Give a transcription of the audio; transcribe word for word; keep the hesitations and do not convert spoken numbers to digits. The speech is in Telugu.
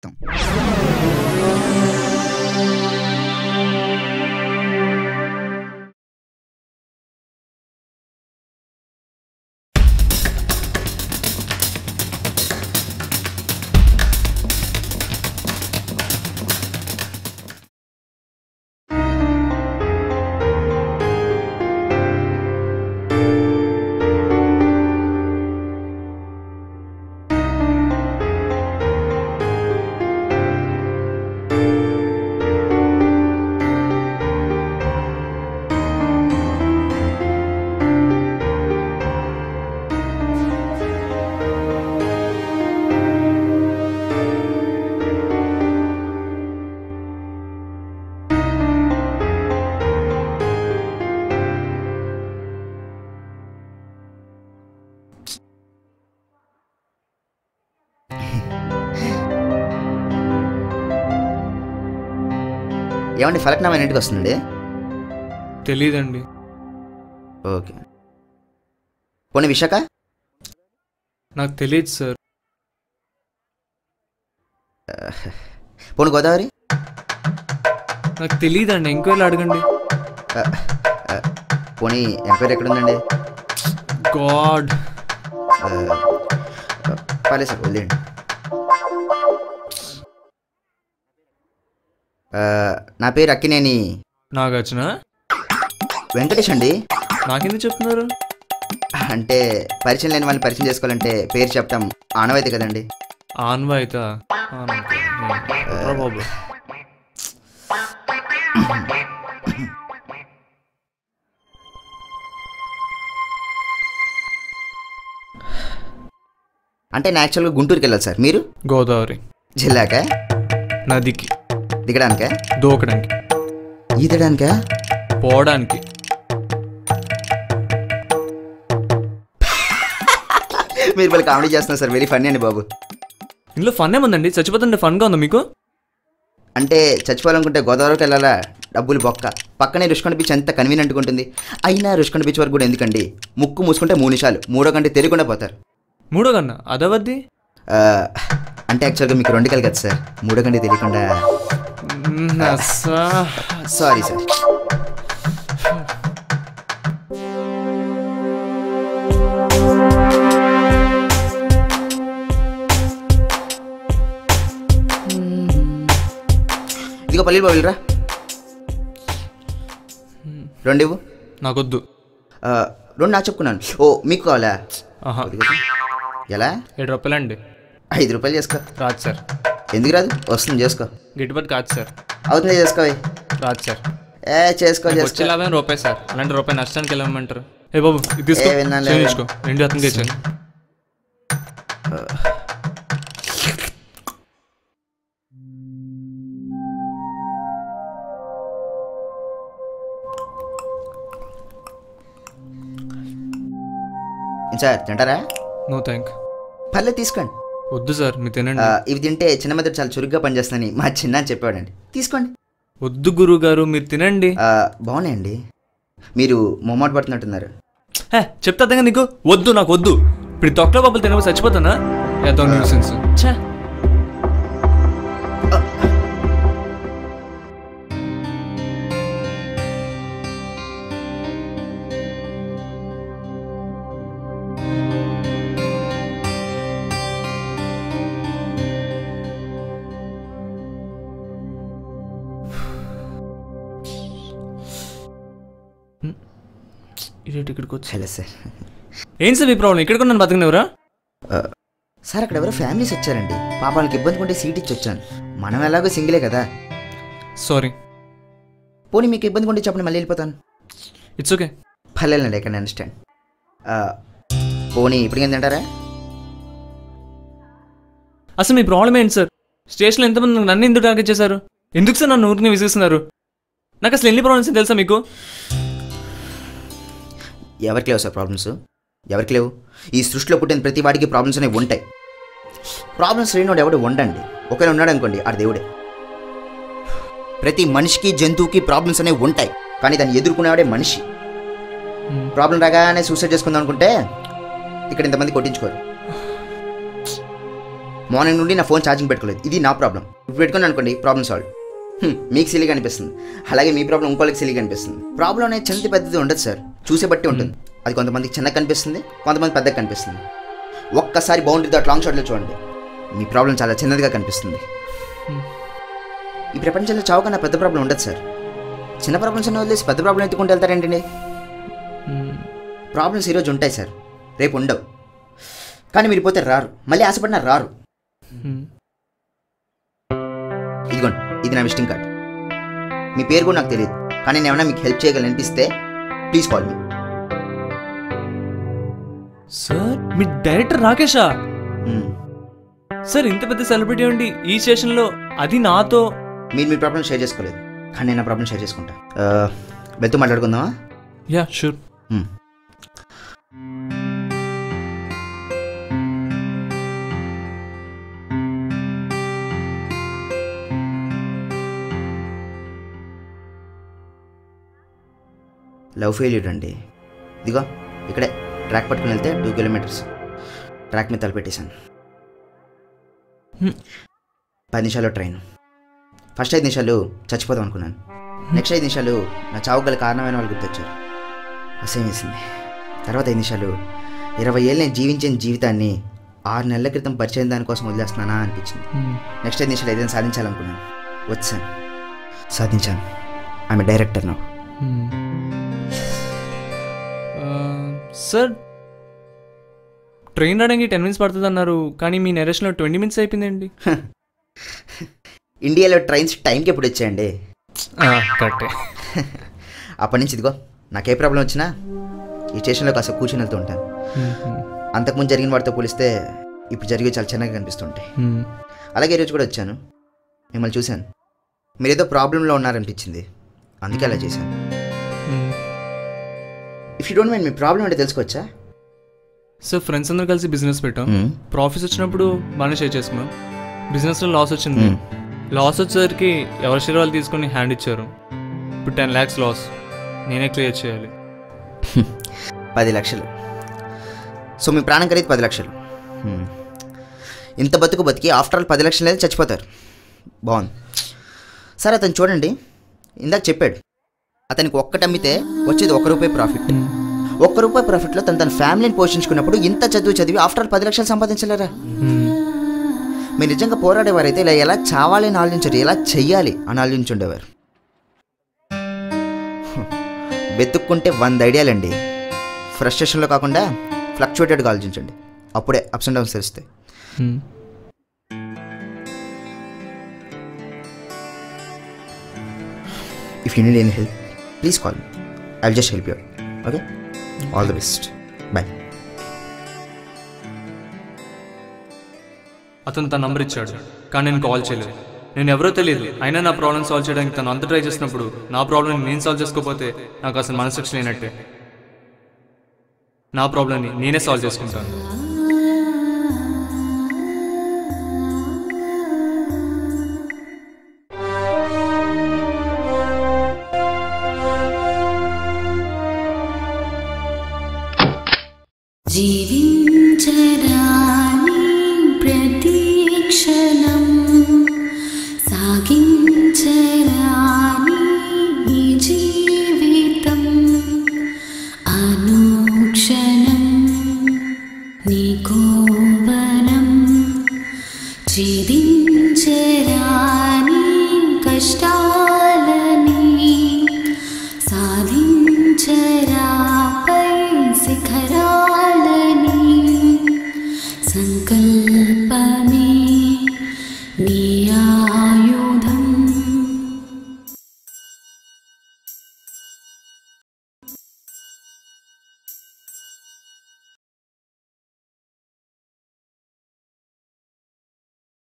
రక్తం. ఏమండి ఫలక్నామా ఇంటికి వస్తుందండి? తెలీదండి. ఓకే. పోనీ విశాఖ? నాకు తెలియదు సార్. పోనీ గోదావరి? నాకు తెలియదండి, ఎంక్వైరీలో అడగండి. పోనీ ఎంక్వైరీ ఎక్కడ ఉందండి? గాడ్. పర్లేదు సార్, వదిలేండి. నా పేరు అక్కినేని నాగార్జున. వెంకటేష్ అండి. నాకెందుకు చెప్తున్నారు? అంటే పరిచయం లేని వాళ్ళని పరిచయం చేసుకోవాలంటే పేరు చెప్పడం ఆనవాయితీ కదండి. ఆనవాయితా? బాబు అంటే నేను యాక్చువల్గా గుంటూరుకి వెళ్ళాలి సార్. మీరు? గోదావరి జిల్లాకా? నదికి. దిగడానికా? దూకడానికి. ఈదడానికా? పోవడానికి. మీరు మళ్ళీ కామెడీ చేస్తున్నారు సార్, వెరీ ఫన్నీ అండి బాబు. ఇందులో ఫన్ ఏముందండి? చచ్చిపోతుంటే ఫన్గా ఉందా మీకు? అంటే చచ్చిపోవాలనుకుంటే గోదావరికి వెళ్ళాలా? డబ్బులు బొక్క. పక్కనే రుషికొండ బీచ్ ఎంత కన్వీనియంట్గా ఉంటుంది. అయినా రుషికొండ బీచ్ వరకు కూడా ఎందుకండి? ముక్కు మూసుకుంటే మూడు నిమిషాలు, మూడో గంట తెలియకుండా పోతారు. మూడో కన్నా అదవద్ది. అంటే యాక్చువల్గా మీకు రెండు కలు కదా సార్, మూడో గంట తెలియకుండా. Sorry sir. ఇదిగో పల్లీలు బాబులరా, రెండు ఇవ్వు. నాకొద్దు. రెండు నా చెప్పుకున్నాను. ఓ మీకు కావాలా? ఎలా? ఏడు రూపాయలండి. ఐదు రూపాయలు చేసుకో. రాదు సార్. ఎందుకు రాదు? వస్తుంది, చేసుకో. గిట్టుబాటు కాదు సార్. అవుతుంది, చేసుకో. రాదు సార్. ఏ చేసుకో చేసుకో. లాభం రూపాయి సార్, అలాంటి రూపాయి నష్టానికి వెళ్ళమంటారు. ఏ బాబు ఇది తీసుకో, తీసుకో. రెండు అతనికి ఇచ్చాను. సార్ తింటారా? No thank. పర్లేదు తీసుకోండి. వద్దు సార్, మీరు తినండి. ఇవి తింటే చిన్న మెదడు చాలా చురుగ్గా పనిచేస్తుందని మా చిన్న చెప్పాడండి. తీసుకోండి. వద్దు గురువు గారు, మీరు తినండి. బాగున్నాయండి. మీరు మొమ్మాట పడుతున్నట్టున్నారు. చెప్తా అర్థంగా నీకు. వద్దు, నాకు వద్దు. ఇప్పుడు తొక్కలో బాబులు తినబో చచ్చిపోతానా? ఏదో న్యూసెన్స్. ఛే. ఇక్కడికి వచ్చి హలో సార్. ఏం సార్ మీ ప్రాబ్లం? ఇక్కడ నన్ను బతకనివరా? సార్ అక్కడ ఎవరో ఫ్యామిలీస్ వచ్చారండి, పాపాలకి ఇబ్బంది కొంటే సీట్ ఇచ్చి వచ్చాను. మనం ఎలాగో సింగిలే కదా. సారీ. పోనీ మీకు ఇబ్బంది కొంటే చెప్పండి, మళ్ళీ వెళ్ళిపోతాను. It's okay. పర్లేదండి, ఐ కెన్ అండర్స్టాండ్. పోనీ ఇప్పుడు ఏం తింటారా? అసలు మీ ప్రాబ్లం ఏంటి సార్? స్టేషన్లో ఎంతమంది నన్ను ఎందుకు టార్గెట్ చేశారు? ఎందుకు సార్ నన్ను ఊరికి విసిస్తున్నారు? నాకు అసలు ఎన్ని ప్రాబ్లమ్స్ తెలుసా మీకు? ఎవరికి లేవు సార్ ప్రాబ్లమ్స్? ఎవరికి లేవు? ఈ సృష్టిలో పుట్టిన ప్రతి వాడికి ప్రాబ్లమ్స్ అనేవి ఉంటాయి. ప్రాబ్లమ్స్ లేనివాడు ఎవడు ఉండండి. ఒకవేళ ఉన్నాడు అనుకోండి, ఆడు దేవుడే. ప్రతి మనిషికి జంతువుకి ప్రాబ్లమ్స్ అనేవి ఉంటాయి, కానీ దాన్ని ఎదుర్కొనేవాడే మనిషి. ప్రాబ్లం రాగానే సూసైడ్ చేసుకుందాం అనుకుంటే ఇక్కడ ఇంతమంది కొట్టించుకోరు. మార్నింగ్ నుండి నా ఫోన్ ఛార్జింగ్ పెట్టుకోలేదు, ఇది నా ప్రాబ్లం. ఇప్పుడు పెట్టుకుని అనుకోండి ప్రాబ్లం సాల్వ్. మీకు సిలిగా అనిపిస్తుంది, అలాగే మీ ప్రాబ్లం ఇంకోళ్ళకి సిలిగా అనిపిస్తుంది. ప్రాబ్లం అనేది చిన్నది పెద్దది ఉండదు సార్, చూసే బట్టి ఉంటుంది. అది కొంతమందికి చిన్నగా కనిపిస్తుంది, కొంతమంది పెద్దగా కనిపిస్తుంది. ఒక్కసారి బౌండరీ దాట్ లాంగ్ షాట్లో చూడండి, మీ ప్రాబ్లం చాలా చిన్నదిగా కనిపిస్తుంది. ఈ ప్రపంచంలో చావు కన్నా పెద్ద ప్రాబ్లం ఉండదు సార్. చిన్న ప్రాబ్లమ్స్ అన్నీ వదిలేసి పెద్ద ప్రాబ్లం ఎత్తుకుంటూ వెళ్తారేంటండి? ప్రాబ్లమ్స్ ఈరోజు ఉంటాయి సార్, రేపు ఉండవు. కానీ మీరు పోతే రారు, మళ్ళీ ఆశపడినా రారు. ఇదిగోండి, ఇది నా విజిటింగ్ కార్డ్. మీ పేరు కూడా నాకు తెలియదు, కానీ నేను ఏమైనా మీకు హెల్ప్ చేయగలను అనిపిస్తే ప్లీజ్ కాల్ మీ. సార్ మీ డైరెక్టర్ రాకేషా? సార్ ఇంత పెద్ద సెలబ్రిటీ ఉండి ఈ స్టేషన్లో, అది నాతో. మీరు మీ ప్రాబ్లం షేర్ చేసుకోలేదు, కానీ నేను నా ప్రాబ్లం షేర్ చేసుకుంటా. వెళ్తూ మాట్లాడుకుందామా? Yeah sure. లవ్ ఫెయిల్యూర్ అండి. ఇదిగో ఇక్కడే ట్రాక్ పట్టుకుని వెళ్తే టూ కిలోమీటర్స్ ట్రాక్ మీద తలపెట్టేశాను. పది నిమిషాలు ట్రైన్. ఫస్ట్ ఐదు నిమిషాలు చచ్చిపోదాం అనుకున్నాను, నెక్స్ట్ ఐదు నిమిషాలు నా చావు గల కారణమైన వాళ్ళు గుర్తొచ్చారు, అసహ్యం వేసింది. తర్వాత ఐదు నిమిషాలు ఇరవై ఏళ్ళు నేను జీవించిన జీవితాన్ని ఆరు నెలల క్రితం పరిచయం దానికోసం వదిలేస్తున్నానా అనిపించింది. నెక్స్ట్ ఐదు నిమిషాలు ఏదైనా సాధించాలనుకున్నాను, వచ్చాను, సాధించాను. ఆమె డైరెక్టర్ నా. సార్ ట్రైన్ రావడానికి టెన్ మినిట్స్ పడుతుంది అన్నారు, కానీ మీ నెరేషన్లో ట్వంటీ మినిట్స్ అయిపోయిందండి. ఇండియాలో ట్రైన్స్ టైంకి ఎప్పుడు వచ్చాయండి? కరెక్టే. అప్పటి నుంచి ఇదిగో నాకు ఏ ప్రాబ్లం వచ్చినా ఈ స్టేషన్లో కాస్త కూర్చుని వెళ్తూ ఉంటాను. అంతకుముందు జరిగిన వాటితో పోలిస్తే ఇప్పుడు జరిగే చాలా చిన్నగా కనిపిస్తుంటాయి. అలాగే ఈరోజు కూడా వచ్చాను, మిమ్మల్ని చూశాను, మీరు ఏదో ప్రాబ్లంలో ఉన్నారనిపించింది, అందుకే అలా చేశాను. ఇఫ్ యూ డోంట్ మైండ్ మీ ప్రాబ్లం అంటే తెలుసుకోవచ్చా? సార్ ఫ్రెండ్స్ అందరూ కలిసి బిజినెస్ పెట్టాం, ప్రాఫిట్స్ వచ్చినప్పుడు బాగానే షేర్ చేసుకున్నాం. బిజినెస్లో లాస్ వచ్చింది, లాస్ వచ్చేసరికి ఎవరి షేర్ వాళ్ళు తీసుకొని హ్యాండ్ ఇచ్చారు. ఇప్పుడు టెన్ ల్యాక్స్ లాస్ నేనే క్లియర్ చేయాలి. పది లక్షలు సో మీ ప్రాణం ఖరీదు పది లక్షలు. ఇంత బతుకు బతికి ఆఫ్టర్ ఆల్ పది లక్షలు అనేది చచ్చిపోతారు. బాగుంది సార్. అతను చూడండి, ఇందాక చెప్పాడు అతనికి ఒక్కటి అమ్మితే వచ్చేది ఒక్క రూపాయి ప్రాఫిట్. ఒక్క రూపాయి ప్రాఫిట్లో తను తన ఫ్యామిలీని పోషించుకున్నప్పుడు ఇంత చదువు చదివి ఆఫ్టర్ ఆల్ పది లక్షలు సంపాదించలేరా? మీరు నిజంగా పోరాడేవారైతే ఇలా ఎలా చావాలి అని ఆలోచించారు, ఎలా చెయ్యాలి అని ఆలోచించుండేవారు. వెతుక్కుంటే వంద ఐడియాలండి. ఫ్రస్ట్రేషన్లో కాకుండా ఫ్లక్చువేటెడ్గా ఆలోచించండి, అప్పుడే అప్స్ అండ్ డౌన్స్ తెలుస్తాయి. If you need any help please call me, I will just help you. Okay, all the best, bye. అతను తన నంబర్ ఇచ్చాడు, కానీ నేను కాల్ చేయలేదు. నేను ఎవరో తెలియదు, అయినా నా ప్రాబ్లమ్ సాల్వ్ చేయడానికి తను అంత ట్రై చేసినప్పుడు నా ప్రాబ్లమ్ నేను సాల్వ్ చేసుకోకపోతే నాకు అసలు మనసు లేనట్టే. నా ప్రాబ్లమ్ని నేనే సాల్వ్ చేసుకుంటాను. జీవించరాని ప్రతీక్షణం సాగించరాని ఈ జీవితం అనుక్షణం నీకో వరం ఛేదించరాని కష్టాలని సాధించరాపై శిఖరం